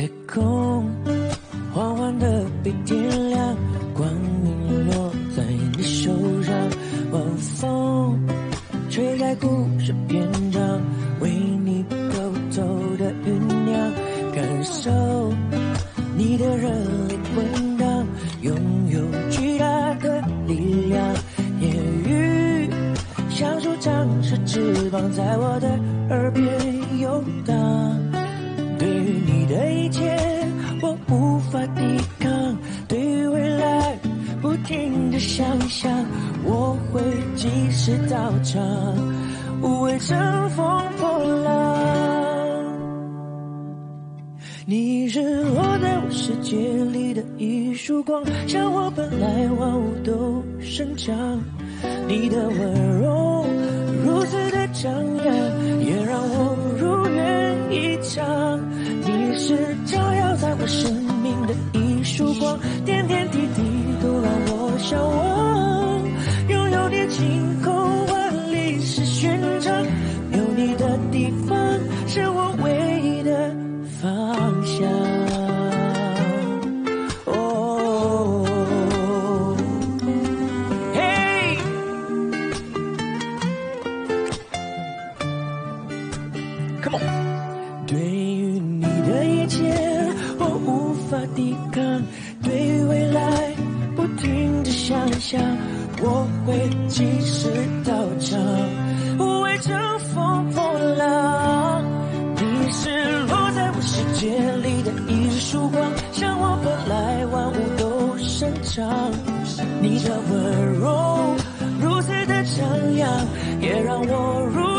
夜空缓缓地被点亮，光明落在你手上，晚风吹开故事篇章，为你偷偷的酝酿，感受你的热烈滚荡，拥有巨大的力量。言语像树长着翅膀，在我的耳边游荡。对于你的一切我无法抵抗，对于未来不停地想象，我会及时到场，无畏乘风破浪。你是落在我世界里的一束光，像我本来万物都生长。你的温柔如此的张扬，也让我如愿以偿。你是照耀在我生命的一束光，点点滴滴都让我向往。拥有你晴空万里是寻常，有你的地方是我唯一的方向。对于你的一切我无法抵抗，对于未来不停地想象，我会及时到场，无畏乘风破浪。你是落在我世界里的一束光，像我本来万物都生长。你的温柔如此的张扬，也让我如